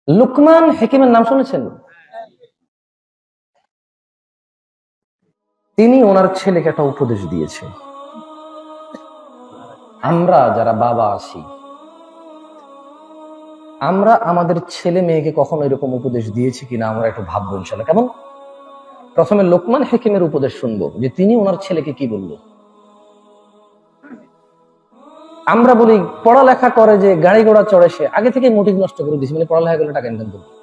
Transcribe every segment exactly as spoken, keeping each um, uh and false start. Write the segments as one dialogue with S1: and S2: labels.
S1: লুকমান হাকিমের নাম শুনেছেন? তিনি ওনার ছেলেকে একটা উপদেশ দিয়েছে। আমরা যারা বাবা আছি, আমরা আমাদের ছেলে মেয়েকে কখনো এরকম উপদেশ দিয়েছি কিনা আমরা একটু ভাববো ইনশাল্লাহ। কেমন? প্রথমে লোকমান হাকিমের উপদেশ শুনবো যে তিনি ওনার ছেলেকে কি বলল। আমরা বলি পড়ালেখা করে যে গাড়ি ঘোড়া চড়ে সে, আগে থেকে মোটিভ নষ্ট করে দিছি, মানে পড়ালেখা করলে টাকা ইনকাম করবে।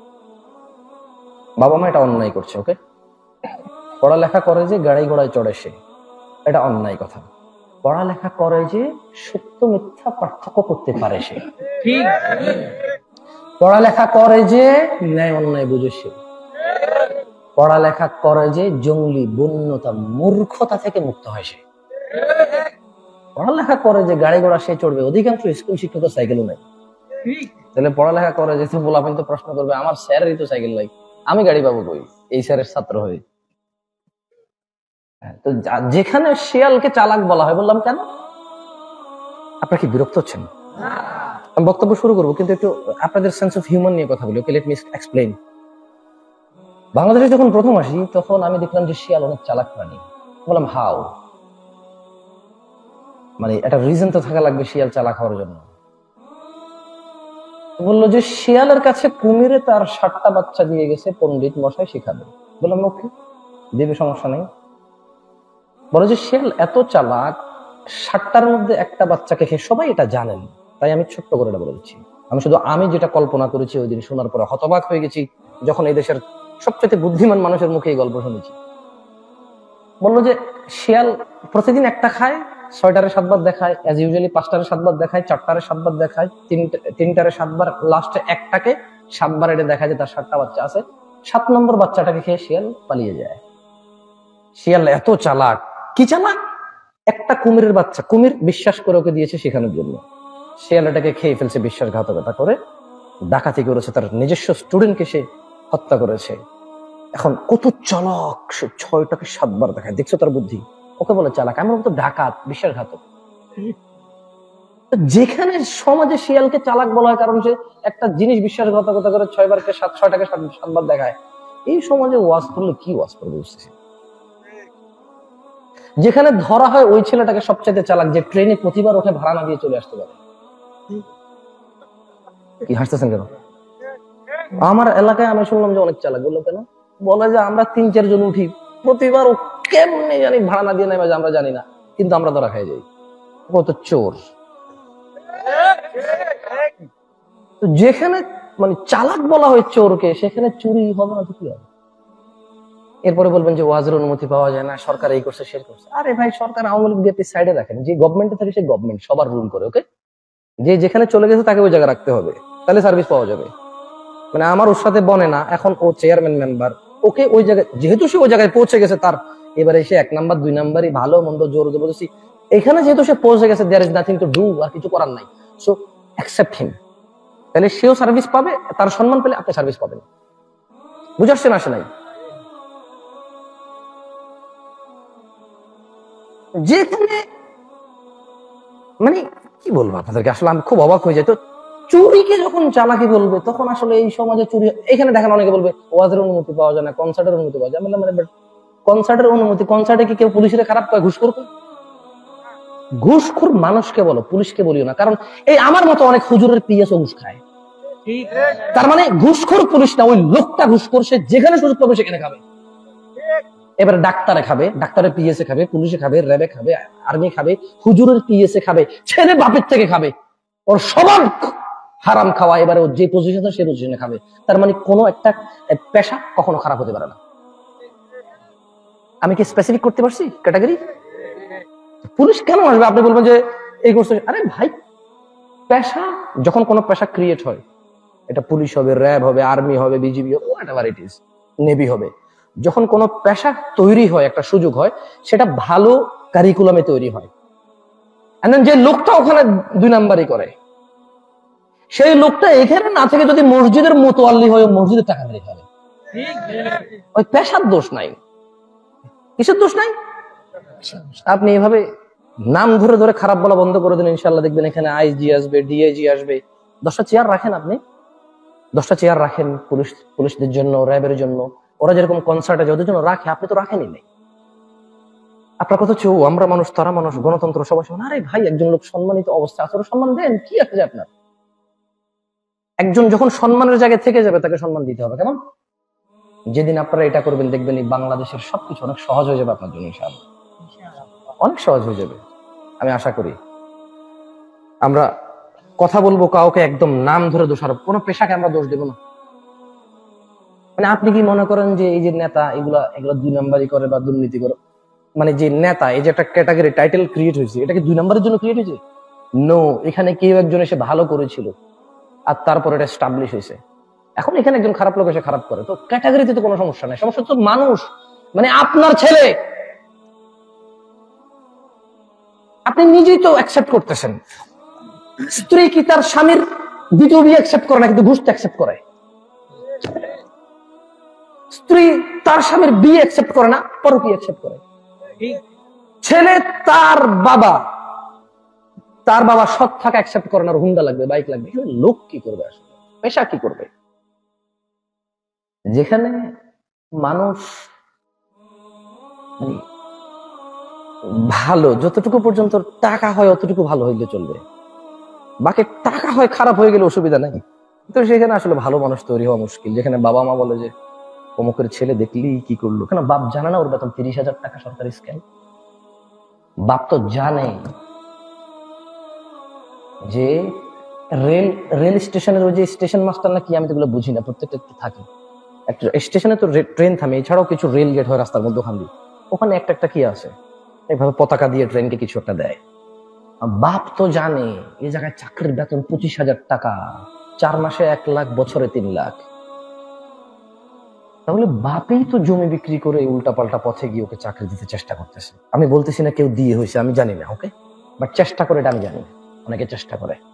S1: বাবা মা এটা অন্যায় করছে। ওকে, পড়ালেখা করে যে গাড়ি ঘোড়ায় চড়ে সে, এটা অন্যায় কথা। পড়ালেখা করে যে সত্য মিথ্যা পার্থক্য করতে পারে সে, পড়ালেখা করে যে ন্যায় অন্যায় বুঝে সে, পড়ালেখা করে যে জঙ্গলি বন্যতা মূর্খতা থেকে মুক্ত হয় সে, পড়ালেখা করে যে গাড়ি ঘোড়া সে চড়বে। অধিকাংশ স্কুল শিক্ষক সাইকেলও নাই। তাহলে পড়ালেখা করে যে বলাবেন তো প্রশ্ন করবে আমার স্যারেরই তো সাইকেল নাই, আমি গাড়ি পাবো কই এই স্যারের ছাত্র হয়ে। তো যেখানে শিয়ালকে চালাক বলা হয়, বললাম কেন? আপনারা কি বিরক্ত হচ্ছেন? আমি বক্তব্য শুরু করবো, কিন্তু একটু আপনাদের সেন্স অফ হিউমার নিয়ে কথা বলি। Okay, let me explain. বাংলাদেশে যখন প্রথম আসি তখন আমি দেখলাম যে শিয়াল অনেক চালাক প্রাণী। বললাম হাউ, মানে একটা রিজন তো থাকা লাগবে শিয়াল চালাক হওয়ার জন্য। বললো যে শিয়ালের কাছে কুমিরে তার ষাটটা বাচ্চা দিয়ে গেছে, পণ্ডিত মশাই শিখাবে। বললাম ওকে, দেবে, সমস্যা নেই। বলে যে শিয়াল এত চালাক, ষাটটার মধ্যে একটা বাচ্চাকে খেয়ে, সবাই এটা জানেন, তাই আমি ছোট্ট করে এটা বলে দিচ্ছি। আমি শুধু আমি যেটা কল্পনা করেছি ওই দিন শোনার পরে হতবাক হয়ে গেছি, যখন এই দেশের সবচেয়ে বুদ্ধিমান মানুষের মুখে এই গল্প শুনেছি। বললো যে শিয়াল প্রতিদিন একটা খায়, ছয়টারে সাতবার দেখায়, অ্যাজ ইউজুয়ালি পাঁচটারে সাতবার দেখায়, চারটারে সাতবার দেখায়, তিনটা তিনটারে সাতবার, লাস্টে একটাকে সাতবার এটা দেখায় যে তার সাতটা বাচ্চা আছে। সাত নম্বর বাচ্চাটাকে খেয়ে শিয়াল পালিয়ে যায়। শিয়াল এত চালাক, কি চালাক, একটা কুমিরের বাচ্চা, কুমির বিশ্বাস করে ওকে দিয়েছে শেখানোর জন্য, শিয়াল এটাকে খেয়ে ফেলছে বিশ্বাসঘাতকতা করে, ডাকাতি করেছে, তার নিজস্ব স্টুডেন্টকে সে হত্যা করেছে। এখন কত চালাক সে, ছয়টাকে সাতবার দেখায়, দেখছো তার বুদ্ধি? ওকে বলে চালাক, আমার মতো ডাকাত, বিশ্বাসঘাতক। যেখানে সমাজে শিয়ালকে চালাক বলা হয় কারণ সে একটা জিনিস বিশ্বাসঘাতকতা করে ছয়বারকে সাত ছয়টাকে সাতবার দেখায়, এই সমাজে ওয়াজ করলে কি ওয়াজ করবে বুঝতেছি। যেখানে ধরা হয় ওই ছেলেটাকে সবচেয়ে চালাক, যে ট্রেনে প্রতিবার ওঠে ভাড়া না দিয়ে চলে আসতে পারে। কি হাসতেছেন কেন? আমার এলাকায় আমি শুনলাম যে অনেক চালাক। বললো কেন? বলে যে আমরা তিন চারজন উঠি, প্রতিবার ও কেমনি জানি ভাড়া না দিয়ে নেবে, আমরা জানি না, কিন্তু আমরা ধরা খাই যাই। ও তো চোর। যেখানে মানে চালাক বলা হয় চোরকে, সেখানে চুরি হবে না তো কি হবে? এরপরে বলবেন যে ওয়াজের অনুমতি পাওয়া যায় না, সরকার এই করছে সে করছে। আরে ভাই, সরকার আওয়ামী লীগ বিএনপি সাইডে রাখেন, যে গভর্নমেন্টে থাকে সে গভর্নমেন্ট সবার রুল করে। ওকে, যে যেখানে চলে গেছে তাকে ওই জায়গায় রাখতে হবে, তাহলে সার্ভিস পাওয়া যাবে। মানে আমার ওর সাথে বনে না, এখন ও চেয়ারম্যান মেম্বার, ওকে ওই জায়গায়, যেহেতু সে ওই জায়গায় পৌঁছে গেছে, তার এবারে সে এক নাম্বার দুই নাম্বারই ভালো মন্দ জোর জবরদস্তি, এখানে যেহেতু সে পৌঁছে গেছে, there is nothing to do, আর কিছু করার নাই, সো অ্যাকসেপ্ট হিম। তাহলে সেও সার্ভিস পাবে, তার সম্মান পেলে আপনি সার্ভিস পাবেন। বুঝে আসছে না? আসে নাই? যেখানে মানে কি বলবো আপনাদেরকে, আসলে আমি খুব অবাক হয়ে যাই। তো চুরিকে যখন চালাকি বলবে তখন আসলে এই সমাজে চুরি, এখানে দেখেন অনেকে বলবে ওয়াজের অনুমতি পাওয়া যায় না, কনসার্টের অনুমতি পাওয়া যায়। আমি বললাম মানে কনসার্টের অনুমতি, কনসার্টে কি কেউ পুলিশের খারাপ কয়? ঘুষখোর কয়? ঘুষখোর মানুষকে বলো, পুলিশকে বলিও না। কারণ এই আমার মতো অনেক হুজুরের পিএসও ঘুষ খায়। তার মানে ঘুষখোর পুলিশ না, ওই লোকটা ঘুষখোর, সে যেখানে সুযোগ পাবে সেখানে খাবে। এবারে ডাক্তারে খাবে, ডাক্তারের পিএসএ খাবে, পুলিশে খাবে, র্যাবে খাবে, আর্মি খাবে, হুজুরের পিএসএ খাবে, ছেলে বাপের থেকে খাবে, ওর সবার হারাম খাওয়া। এবারে ও যে পজিশনে সে পজিশনে খাবে। তার মানে কোনো একটা পেশা কখনো খারাপ হতে পারে না। আমি কি স্পেসিফিক করতে পারছি ক্যাটাগরি? পুলিশ কেন আসবে? আপনি বলবেন যে এই করছে। আরে ভাই, পেশা যখন কোনো পেশা ক্রিয়েট হয়, এটা পুলিশ হবে, র্যাব হবে, আর্মি হবে, বিজিবি হবে, হোয়াটএভার ইট ইজ, নেভি হবে, যখন কোনো পেশা তৈরি হয়, একটা সুযোগ হয়, সেটা ভালো কারিকুলামে তৈরি হয়। যে লোকটা ওখানে দুই নাম্বারই করে, সেই লোকটা এখানে না থেকে যদি মসজিদের মোতোয়াল্লি হয়, মসজিদের টাকা মেরে খাবে, ওই পেশার দোষ নাই। কিসের দোষ নাই? আপনি এভাবে নাম ধরে ধরে খারাপ বলা বন্ধ করে দিন, ইনশাল্লাহ দেখবেন এখানে আইজি আসবে, ডিআইজি আসবে। দশটা চেয়ার রাখেন আপনি, দশটা চেয়ার রাখেন পুলিশ পুলিশদের জন্য, র্যাবের জন্য, ওরা যেরকম কনসার্টে ওদের জন্য রাখে, আপনি তো রাখেনই নাই। আপনার কথা হচ্ছে ও আমরা মানুষ, তারা মানুষ, গণতন্ত্র সবাই সমান। আরে ভাই, একজন লোক সম্মানিত অবস্থা আছে, ওরা সম্মান দেন, কি আছে আপনার? একজন যখন সম্মানের জায়গায় থেকে যাবে তাকে সম্মান দিতে হবে। কেমন? যেদিন আপনারা এটা করবেন দেখবেন এই বাংলাদেশের সবকিছু অনেক সহজ হয়ে যাবে আপনার জন্য, ইনশাআল্লাহ অনেক সহজ হয়ে যাবে, আমি আশা করি। আমরা কথা বলবো, কাউকে একদম নাম ধরে দোষারোপ, কোনো পেশাকে আমরা দোষ দেব না। মানে আপনি কি মনে করেন যে এই যে নেতা এগুলা এগুলা দুই নাম্বারই করে বা দুর্নীতি করে? মানে যে নেতা, এই যে একটা ক্যাটাগরি টাইটেল ক্রিয়েট হয়েছে, এটা কি দুই নাম্বারের জন্য ক্রিয়েট হয়েছে? নো, এখানে কেউ একজন এসে ভালো করেছিল আর তারপর এটা এস্টাবলিশ হয়েছে। এখন এখানে একজন খারাপ লোক এসে খারাপ করে, তো ক্যাটাগরিতে তো কোনো সমস্যা নাই, সমস্যা তো মানুষ। মানে আপনার ছেলে, আপনি নিজেই তো অ্যাকসেপ্ট করতেছেন। স্ত্রী কি তার স্বামীর দ্বিতীয় বিয়ে অ্যাকসেপ্ট করে না, কিন্তু ঘুষ অ্যাকসেপ্ট করে? স্ত্রী তার স্বামীর বিয়ে অ্যাকসেপ্ট করে না, পরকীয়া অ্যাকসেপ্ট করে। ছেলে তার বাবা তার বাবা সৎ থাকা অ্যাকসেপ্ট করে না, হুন্ডা লাগবে, বাইক লাগবে। এখানে লোক কি করবে আসলে, পেশা কি করবে? যেখানে মানুষ ভালো, যতটুকু পর্যন্ত টাকা হয় অতটুকু ভালো হইলে চলবে, বাকি টাকা হয় খারাপ হয়ে গেলে অসুবিধা নাই। তো সেখানে আসলে ভালো মানুষ তৈরি হওয়া মুশকিল। যেখানে বাবা মা বলে যে অমুকের ছেলে দেখলি কি করলো, কেন বাপ জানে না ওর বেতন তিরিশ হাজার টাকা সরকারি স্ক্যাম? বাপ তো জানে যে রেল রেল স্টেশনের ওই যে স্টেশন মাস্টার না কি, আমি তো এগুলো বুঝি না, প্রত্যেকটা একটু থাকে একটা স্টেশনে তো ট্রেন থামে, এছাড়াও কিছু রেল গেট হয় রাস্তার মধ্যে, ওখান দিয়ে ওখানে একটা একটা কি আছে, এইভাবে পতাকা দিয়ে ট্রেনকে কিছু একটা দেয়। বাপ তো জানে এই জায়গায় চাকরির বেতন পঁচিশ হাজার টাকা, চার মাসে এক লাখ, বছরে তিন লাখ। তাহলে বাপেই তো জমি বিক্রি করে উল্টা পাল্টা পথে গিয়ে ওকে চাকরি দিতে চেষ্টা করতেছে। আমি বলতেছি না কেউ দিয়ে হয়েছে, আমি জানি না, ওকে, বাট চেষ্টা করে এটা আমি জানি, অনেকে চেষ্টা করে।